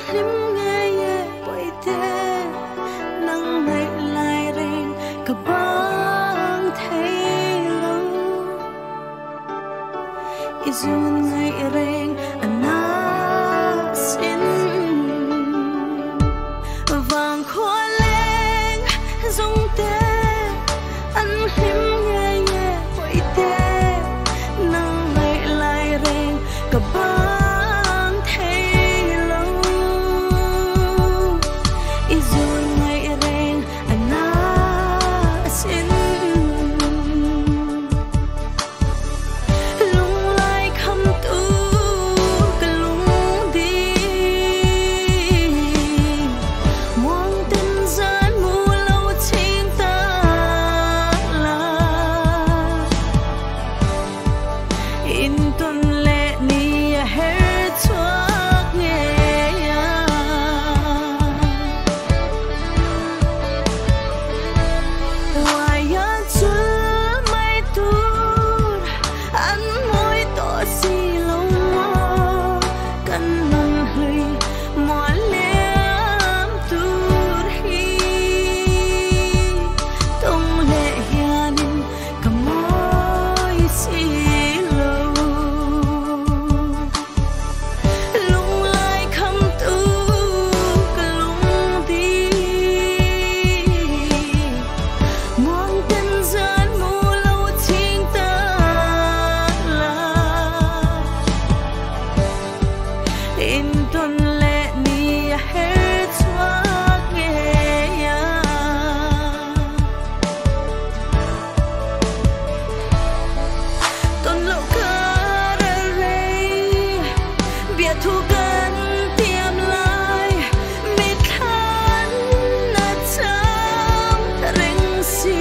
hlim nghe ye Bawihte nang ngày lại rèn cả bang thấy lâu izun ngày rèn anh xin vàng khoa lên Dawngtea anh hlim nghe ye Bawihte nang ngày lại rèn cả bang thấy lâu izun ngày rèn anh xin lung lại khăm tu cái lung đi muang tin gian mu lâu trên ta là in tuần lệ ni hết chuộc nghe hoài ya chưa mai tuột anh môi tỏ xì lòng mò cần nằm hơi mò liếm tuột hi tông lệ hiền cầm môi xì lâu lung lại khăm tu cái lung đi muang tin gian mu lâu trên ta là in tuần lệ ni hết chuộc nghe tuần lâu cả rây biệt thu gần tiêm lại mệt khăn na chăm rình xì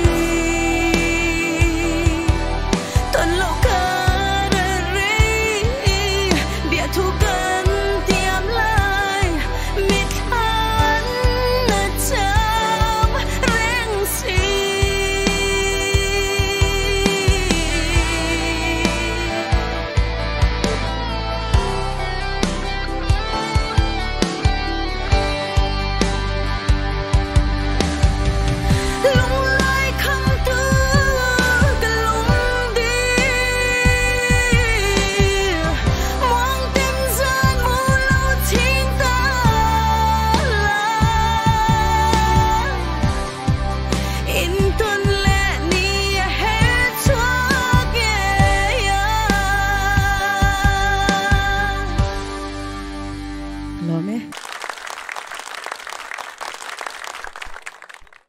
tuần lâu cả rây biệt thu gần tiêm lại mệt khăn na chăm rình xì lung lại khăm tu cái lung đi muang tin gian mu lâu trên ta là in tuần lệ ni hết chuộc nghe Lo me.